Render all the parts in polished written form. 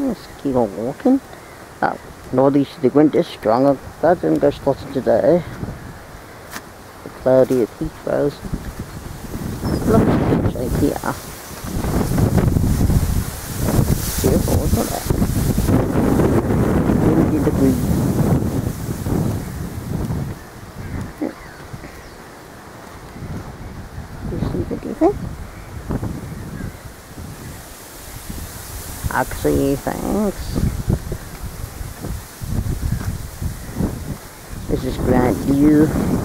Let's keep on walking. Northeast of the wind is stronger. That didn't go spotted today. The cloudy at Heathrow. Look at the shape here. Beautiful, isn't it? 20 degrees. You see the difference? Actually, thanks. This is Grand View.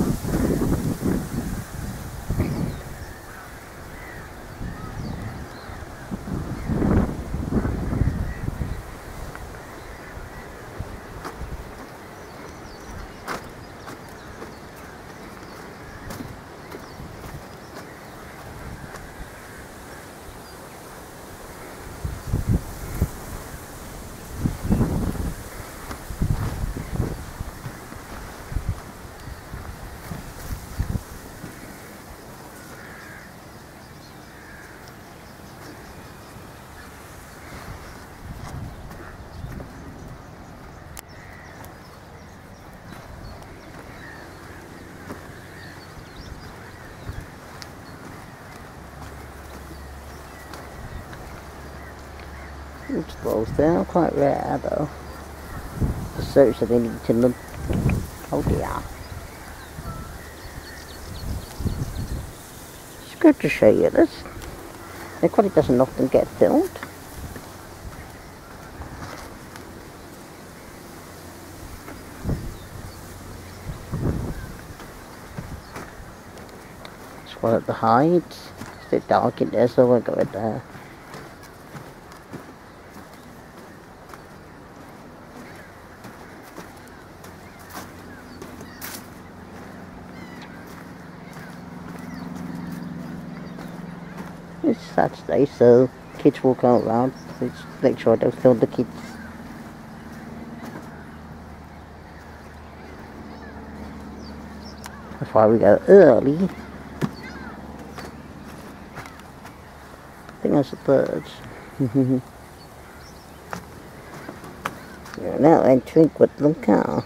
It slows down quite rare though. The search that they need to look. Oh dear. It's good to show you this. It probably doesn't often get filmed. It's one of the heights. It's a bit dark in there, so I won't go in there. It's Saturday, so kids will go around. Let's make sure I don't film the kids. That's why we go early. I think that's the birds. You're now entering Woodland Car.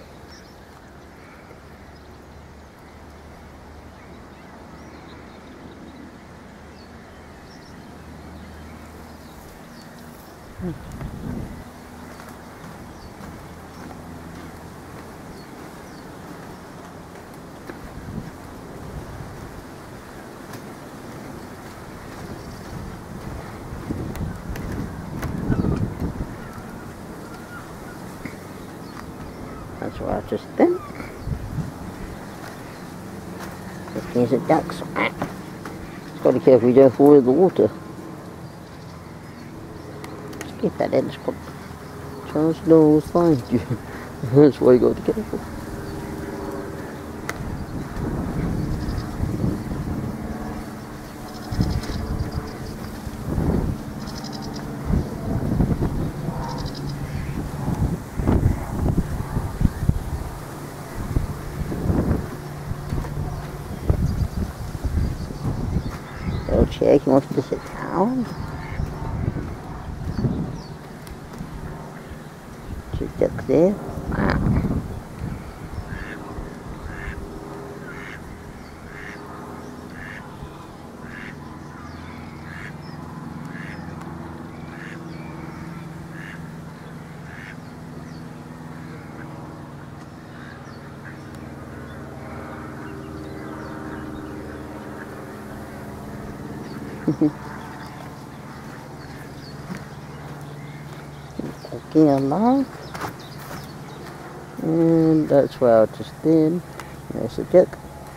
That's where I've just been. There's a ducks. Just got to be careful you don't fall in the water. Just keep that in. It's got chance no one will find you. That's why you got to be careful. Little chick, he wants to sit down. She duck there. Wow. Walking along, and that's where I've just been. There's a duck.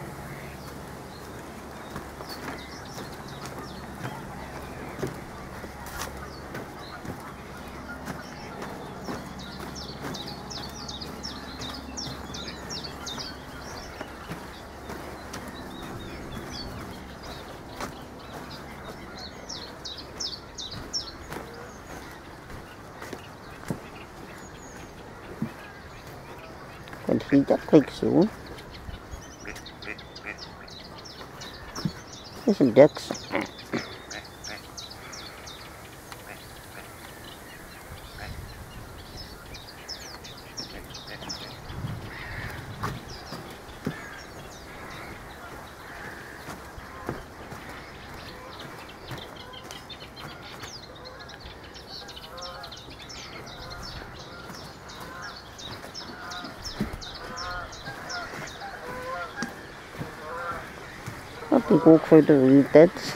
Going to see Duck Lake soon. There's some ducks. We walk through the reed beds.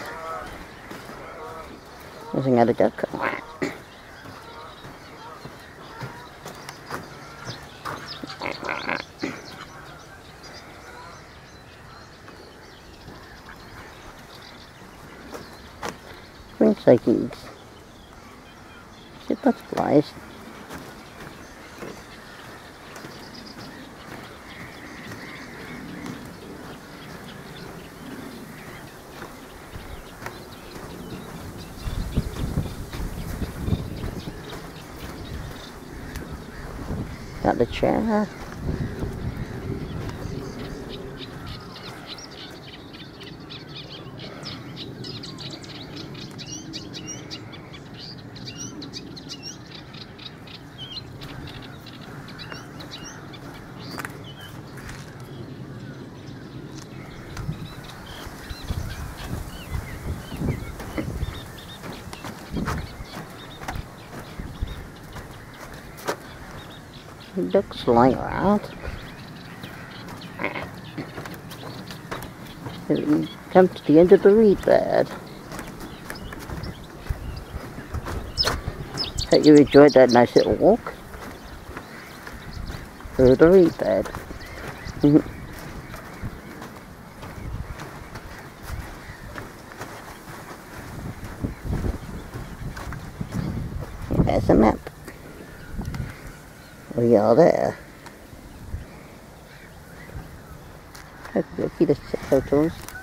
There's another duck. Spring cycles. See butterflies. Got the chair. Ducks lying around. We come to the end of the reed bed. Hope you enjoyed that nice little walk through the reed bed. There's a map. We are there. Okay, let's take photos.